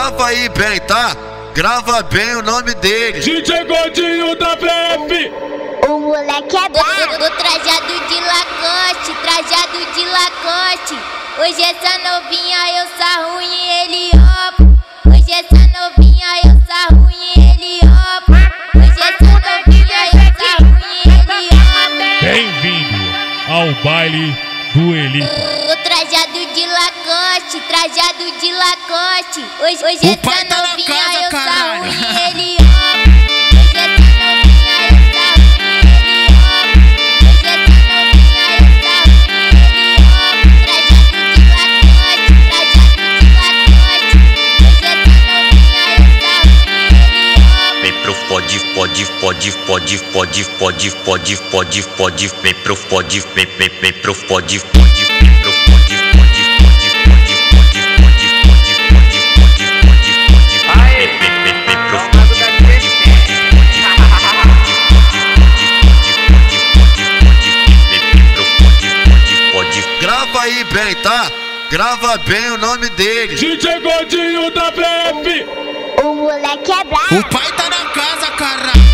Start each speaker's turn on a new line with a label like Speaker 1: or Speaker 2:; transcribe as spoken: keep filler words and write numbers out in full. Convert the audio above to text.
Speaker 1: Grava aí bem, tá? Grava bem o nome dele.
Speaker 2: D J Gordinho da Breve.
Speaker 3: O moleque é brabo.
Speaker 4: Tô trajado de Lacoste, trajado de Lacoste. Hoje essa novinha eu sarro e ele opa. Hoje essa novinha eu sarro e ele opa. Hoje essa novinha eu sarro e ele opa.
Speaker 2: Bem-vindo ao baile do Elite.
Speaker 4: Tô trajado de Lacoste, trajado de Lacoste. Hoje, hoje
Speaker 5: O pai
Speaker 4: essa
Speaker 5: tá na
Speaker 4: novinha
Speaker 5: casa,
Speaker 4: eu
Speaker 5: caralho.
Speaker 4: sarro e ele opa. Hoje essa novinha eu sarro e ele opa. Hoje essa novinha eu sarro e ele opa. Trajado de Lacoste, trajado de Lacoste. Hoje essa novinha eu sarro e ele opa.
Speaker 6: Vem pro fode, fode, fode, fode, fode, fode, fode, fode, fode, vem pro fode, vem, vem, vem pro fode, fode, vem pro fode, fode, fode, fode, fode, fode, fode, fode, fode, fode, fode, vem, vem, vem, vem pro fode, fode, fode, fode, fode, fode, fode, fode, fode, fode, vem, vem pro fode, fode, fode.
Speaker 1: Grava aí bem, tá? Grava bem o nome dele.
Speaker 2: D J Gordinho da Breve.
Speaker 3: O moleque é brabo.
Speaker 5: O pai tá na casa, caralho.